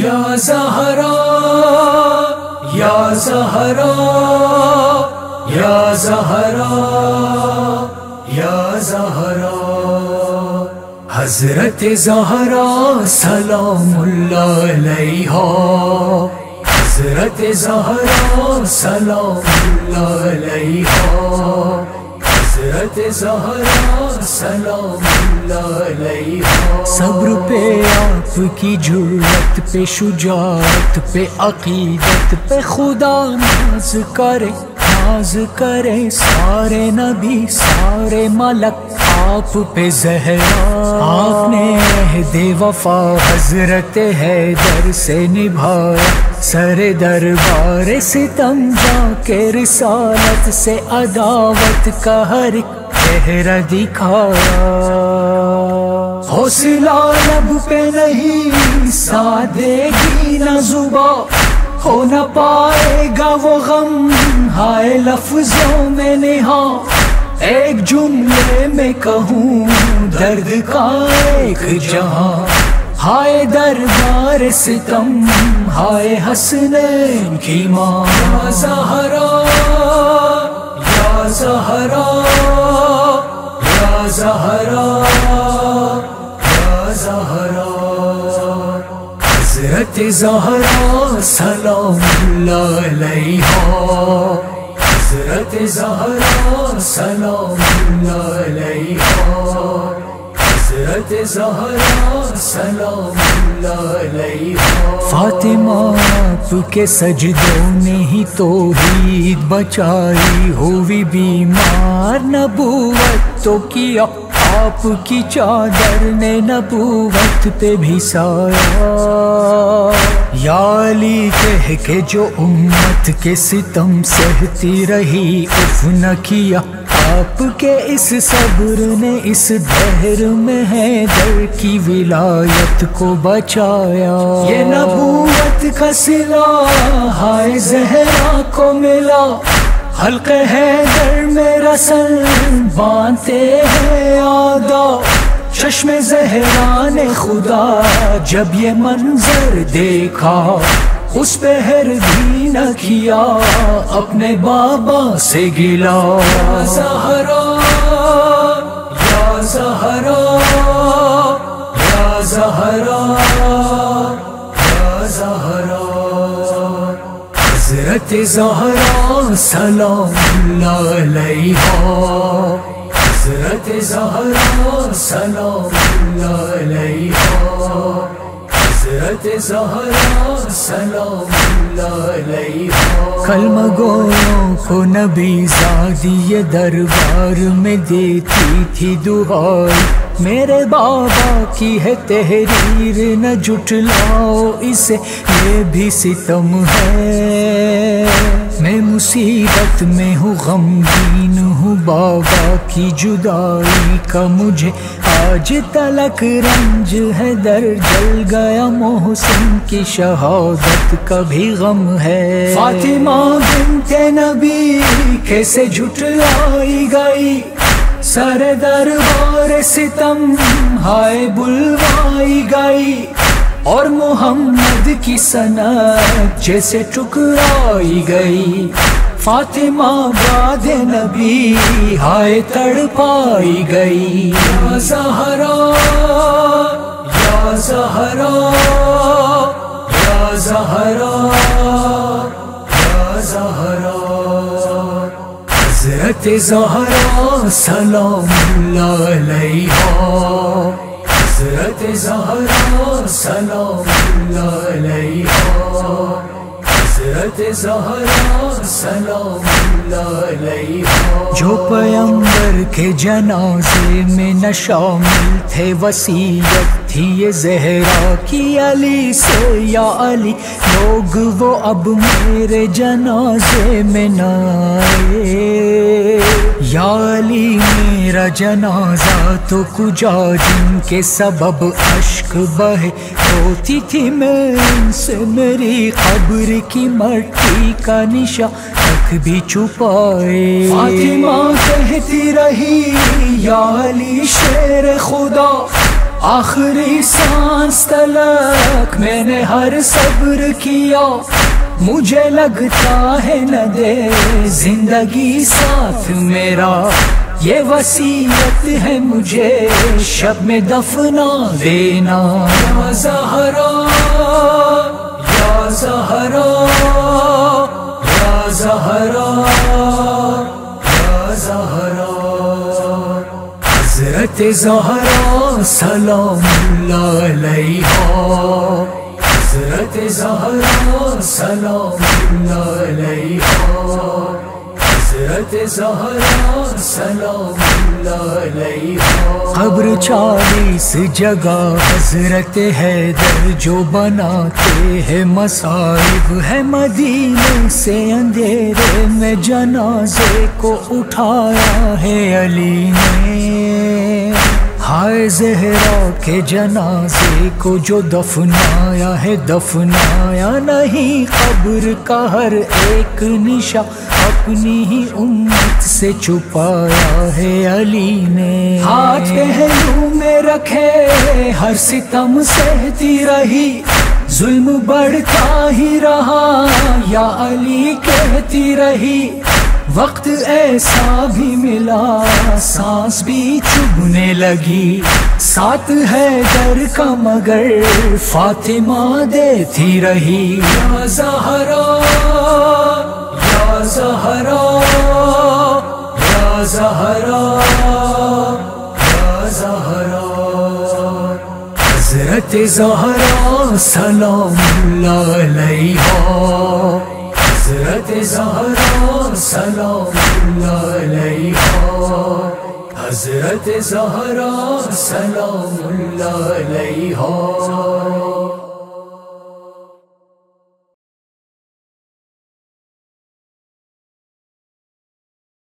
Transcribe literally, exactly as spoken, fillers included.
یا زہرا یا زہرا یا زہرا یا زہرا حضرت زہرا سلام اللہ علیہا حضرت زہرا سلام اللہ علیہا حضرت زہرا سلام اللہ علیہا صبر پہ آپ کی جرأت پہ شجاعت پہ عقیدت پہ خدا ناز کرے ناز کرے سارے نبی سارے ملک آپ پہ زہرا آپ نے عہد وفا حضرت حیدر سے نبھایا سر دربار ستم جا کے رسالت سے عداوت کا ہر ایک چہرہ دکھایا حوصلہ لب پہ نہیں سادگی نہ زباں ہو نہ پائے گا وہ غم ہائے لفظوں میں نہاں ایک جملے میں کہوں درد کا ایک جہاں ہائے دربار ستم ہائے حسنین کی ماں یا زہرا یا زہرا یا زہرا یا زہرا حضرت زہرا سلام اللہ علیہا حضرت زہرا سلام اللہ علیہا حضرت زہرا سلام اللہ علیہا فاطمہ آپ کے سجدوں نے ہی توحید بچائی ہوئی بیمار نبوت تو کیا آپ کی چادر نے نبوت پہ بھی سایا یا علی کہہ کے جو امت کے ستم سہتی رہی اف نہ کیا آپ کے اس صبر نے اس دہر میں حیدر کی ولایت کو بچایا یہ نبوت کا صلہ ہائے زہرا کو ملا حلق حیدر میں رسل باندھتے ہیں آدھا چشم زہرا نے خدا جب یہ منظر دیکھا اس پہ ہر بھی نہ کیا اپنے بابا سے گلا یا زہرا یا زہرا یا زہرا یا زہرا حضرت زہرا سلام اللہ علیہا حضرت زہرا سلام اللہ علیہا حضرت زہرا سلام اللہ علیہا کلمہ گویوں کو نبی زادی یہ دربار میں دیتی تھی دعائی میرے بابا کی ہے تحریر نہ جھٹلاؤ اسے یہ بھی ستم ہے میں مصیبت میں ہوں غمگین ہوں بابا کی جدائی کا مجھے آج تلک رنج ہے در جل گیا محسن کی شہادت کا بھی غم ہے فاطمہ بنت نبی کیسے جھٹلائی گئی سر دربار ستم ہائے بلوائی گئی اور محمد کی سنت جیسے ٹکرائی گئی فاطمہ بعد نبی ہائے تڑپائی گئی یا زہرا یا زہرا یا زہرا یا زہرا حضرت زہرا سلام اللہ علیہا حضرت زہرا سلام اللہ علیہا حضرت زہرا سلام اللہ علیہا جو پیمبر کے جنازے میں نہ شامل تھے وصیت تھی یہ زہرا کی علی سے یا علی لوگ وہ اب میرے جنازے میں نہ آئے یا علی میرا جنازہ تو کجا جن کے سبب اشک بہے روتی تھی میں ان سے میری قبر کی مٹی کا نشان تک بھی چھپائے فاطمہ کہتی رہی یا علی شیر خدا آخری سانس تلک میں نے ہر صبر کیا، مجھے لگتا ہے نہ دے زندگی ساتھ میرا، یہ وصیت ہے مجھے شب میں دفنا دینا۔ یا زہرا یا زہرا یا زہرا یا زہرا، حضرت زہرا سلام اللہ علیہا، حضرت زہرا سلام اللہ علیہا، حضرت زہرا سلام اللہ علیہا۔ قبر چالیس جگہ حضرت حیدر جو بناتے ہیں مصائب ہے، مدینے سے اندھیرے میں جنازے کو اٹھایا ہے علی نے، ہائے زہرا کے جنازے کو جو دفنایا ہے، دفنایا نہیں قبر کا ہر ایک نشان، اپنی ہی امت سے چھپایا ہے علی نے۔ ہاتھ پہلو میں رکھے ہر ستم سہتی رہی، ظلم بڑھتا ہی رہا یا علی کہتی رہی، وقت ایسا بھی ملا سانس بھی چبھنے لگی، ساتھ ہے در کا مگر فاطمہ دیتی رہی۔ یا زہرا یا زہرا یا زہرا یا زہرا، حضرت زہرا سلام اللہ علیہا، حضرت زہرا سلام اللہ علیہا، حضرت زہرا سلام اللہ علیہا۔